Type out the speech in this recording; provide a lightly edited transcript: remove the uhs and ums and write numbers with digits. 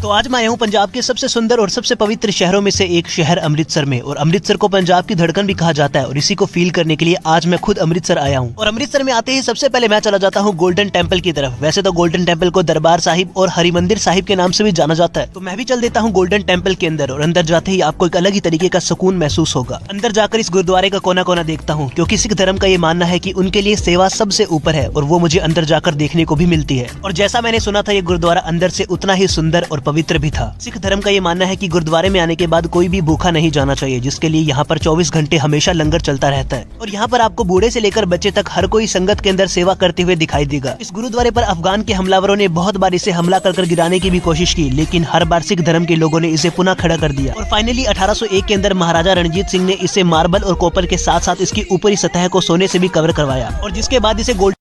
तो आज मैं आया हूँ पंजाब के सबसे सुंदर और सबसे पवित्र शहरों में से एक शहर अमृतसर में। और अमृतसर को पंजाब की धड़कन भी कहा जाता है और इसी को फील करने के लिए आज मैं खुद अमृतसर आया हूँ। और अमृतसर में आते ही सबसे पहले मैं चला जाता हूँ गोल्डन टेम्पल की तरफ। वैसे तो गोल्डन टेम्पल को दरबार साहिब और हरिमंदिर साहिब के नाम से भी जाना जाता है, तो मैं भी चल देता हूँ गोल्डन टेम्पल के अंदर। और अंदर जाते ही आपको एक अलग ही तरीके का सुकून महसूस होगा। अंदर जाकर इस गुरुद्वारे का कोना कोना देखता हूँ, क्योंकि सिख धर्म का ये मानना है कि उनके लिए सेवा सबसे ऊपर है और वो मुझे अंदर जाकर देखने को भी मिलती है। और जैसा मैंने सुना था, ये गुरुद्वारा अंदर से उतना ही सुंदर और पवित्र भी था। सिख धर्म का ये मानना है कि गुरुद्वारे में आने के बाद कोई भी भूखा नहीं जाना चाहिए, जिसके लिए यहाँ पर 24 घंटे हमेशा लंगर चलता रहता है। और यहाँ पर आपको बूढ़े से लेकर बच्चे तक हर कोई संगत के अंदर सेवा करते हुए दिखाई देगा। इस गुरुद्वारे पर अफगान के हमलावरों ने बहुत बार इसे हमला कर गिराने की भी कोशिश की, लेकिन हर बार सिख धर्म के लोगों ने इसे पुनः खड़ा कर दिया। और फाइनली 1801 के अंदर महाराजा रणजीत सिंह ने इसे मार्बल और कॉपर के साथ साथ इसकी ऊपरी सतह को सोने से भी कवर करवाया, और जिसके बाद इसे गोल्ड